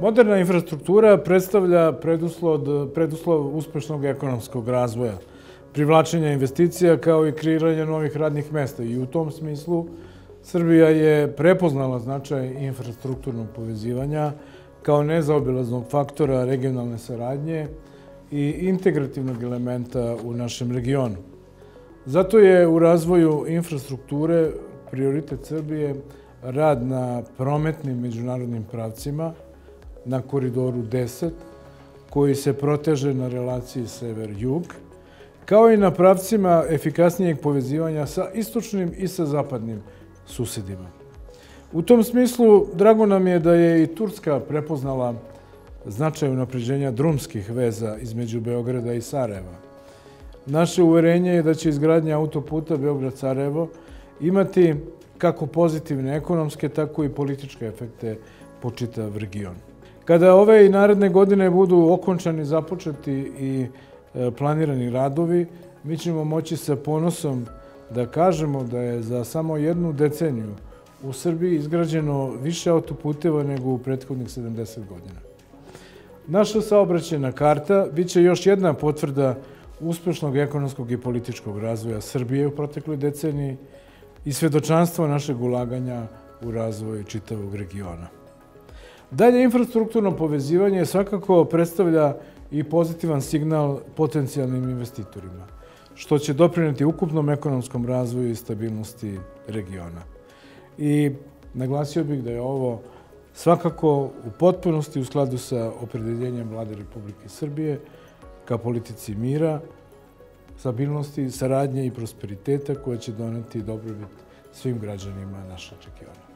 Moderna infrastruktura predstavlja preduslov uspešnog ekonomskog razvoja, privlačenja investicija kao i kreiranja novih radnih mesta. I u tom smislu Srbija je prepoznala značaj infrastrukturnog povezivanja kao nezaobilaznog faktora regionalne saradnje i integrativnog elementa u našem regionu. Zato je u razvoju infrastrukture prioritet Srbije rad na prometnim međunarodnim pravcima, na koridoru 10, koji se proteže na relaciji sever-jug, kao i na pravcima efikasnijeg povezivanja sa istočnim i sa zapadnim susedima. U tom smislu, drago nam je da je i Turska prepoznala značaj unapređenja drumskih veza između Beograda i Sarajeva. Naše uverenje je da će izgradnja autoputa Beograd-Sarajevo imati kako pozitivne ekonomske, tako i političke efekte po čitav region. Kada ove i naredne godine budu okončani, započeti i planirani radovi, mi ćemo moći sa ponosom da kažemo da je za samo jednu deceniju u Srbiji izgrađeno više autoputeva nego u prethodnih 70 godina. Naša saobraćajna karta biće još jedna potvrda uspešnog ekonomskog i političkog razvoja Srbije u protekloj deceniji i svedočanstvo našeg ulaganja u razvoj čitavog regiona. Dalje, infrastrukturno povezivanje svakako predstavlja i pozitivan signal potencijalnim investitorima, što će doprineti ukupnom ekonomskom razvoju i stabilnosti regiona. I naglasio bih da je ovo svakako u potpunosti u skladu sa opredeljenjem Vlade Republike Srbije ka politici mira, stabilnosti, saradnje i prosperiteta koja će doneti dobrobit svim građanima našeg regiona.